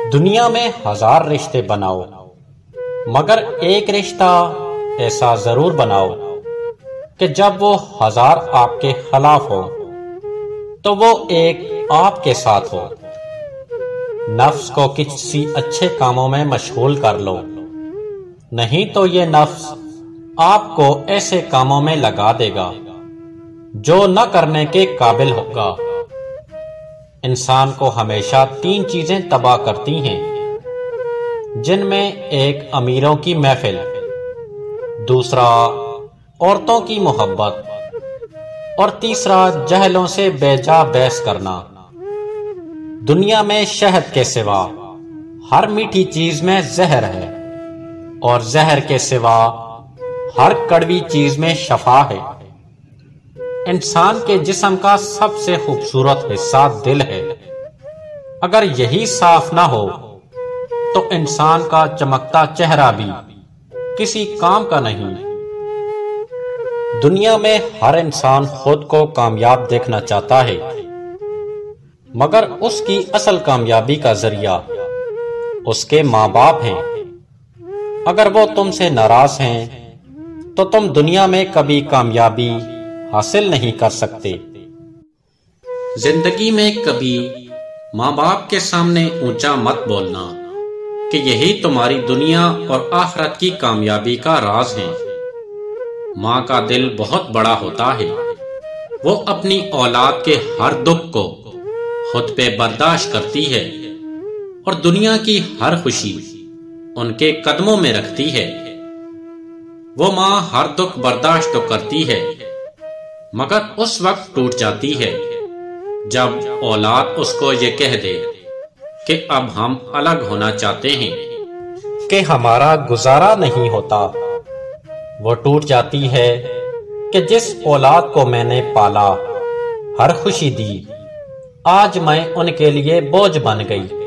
دنیا میں 1000 رشتے بناؤ، مگر ایک رشتہ ایسا ضرور بناؤ کہ جب وہ 1000 آپ کے خلاف ہو تو وہ ایک آپ کے ساتھ ہو۔ نفس کو کسی اچھے کاموں میں مشغول کر لو، نہیں تو یہ نفس آپ کو ایسے کاموں میں لگا دے گا جو نہ کرنے کے قابل ہوگا۔ انسان کو ہمیشہ 3 چیزیں تباہ کرتی ہیں، جن میں ایک امیروں کی محفل، دوسرا عورتوں کی محبت اور تیسرا جہلوں سے بے جا بحث کرنا۔ دنیا میں شہد کے سوا ہر میٹھی چیز میں زہر ہے، اور زہر کے سوا ہر کڑوی چیز میں شفا ہے۔ انسان کے جسم کا سب سے خوبصورت حصہ دل ہے، اگر یہی صاف نہ ہو تو انسان کا چمکتا چہرہ بھی کسی کام کا نہیں۔ دنیا میں ہر انسان خود کو کامیاب دیکھنا چاہتا ہے، مگر اس کی اصل کامیابی کا ذریعہ اس کے ماں باپ ہیں۔ اگر وہ تم سے ناراض ہیں تو تم دنیا میں کبھی کامیابی حاصل نہیں کر سکتے۔ زندگی میں کبھی ماں باپ کے سامنے اونچا مت بولنا کہ یہی تمہاری دنیا اور آخرت کی کامیابی کا راز ہے۔ ماں کا دل بہت بڑا ہوتا ہے، وہ اپنی اولاد کے ہر دکھ کو خود پہ برداشت کرتی ہے اور دنیا کی ہر خوشی ان کے قدموں میں رکھتی ہے۔ وہ ماں ہر دکھ برداشت تو کرتی ہے، مگر اس وقت ٹوٹ جاتی ہے جب اولاد اس کو یہ کہہ دے کہ اب ہم الگ ہونا چاہتے ہیں، کہ ہمارا گزارا نہیں ہوتا۔ وہ ٹوٹ جاتی ہے کہ جس اولاد کو میں نے پالا، ہر خوشی دی، آج میں ان کے لیے بوجھ بن گئی۔